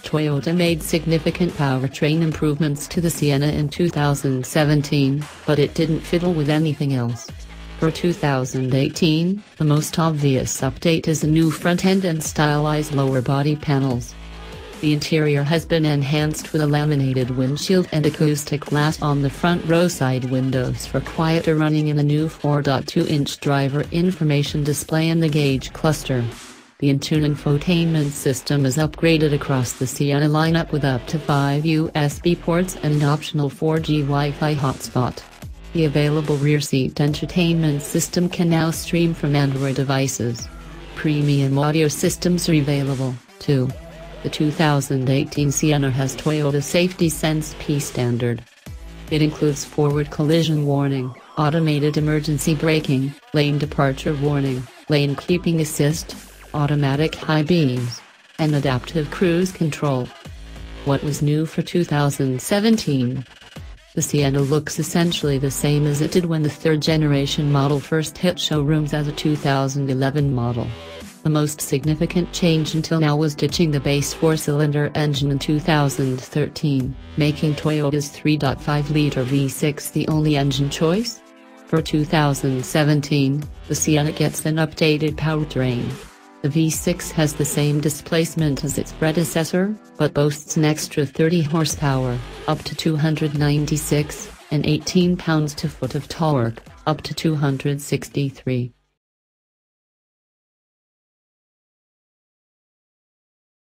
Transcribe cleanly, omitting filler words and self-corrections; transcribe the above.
Toyota made significant powertrain improvements to the Sienna in 2017, but it didn't fiddle with anything else. For 2018, the most obvious update is a new front end and stylized lower body panels. The interior has been enhanced with a laminated windshield and acoustic glass on the front row side windows for quieter running and a new 4.2-inch driver information display in the gauge cluster. The Entune infotainment system is upgraded across the Sienna lineup with up to 5 USB ports and an optional 4G Wi-Fi hotspot. The available rear seat entertainment system can now stream from Android devices. Premium audio systems are available, too. The 2018 Sienna has Toyota Safety Sense P standard. It includes forward collision warning, automated emergency braking, lane departure warning, lane keeping assist, automatic high beams, and adaptive cruise control. What was new for 2017? The Sienna looks essentially the same as it did when the third-generation model first hit showrooms as a 2011 model. The most significant change until now was ditching the base 4-cylinder engine in 2013, making Toyota's 3.5-liter V6 the only engine choice. For 2017, the Sienna gets an updated powertrain. The V6 has the same displacement as its predecessor, but boasts an extra 30 horsepower, up to 296, and 18 pounds-to-foot of torque, up to 263.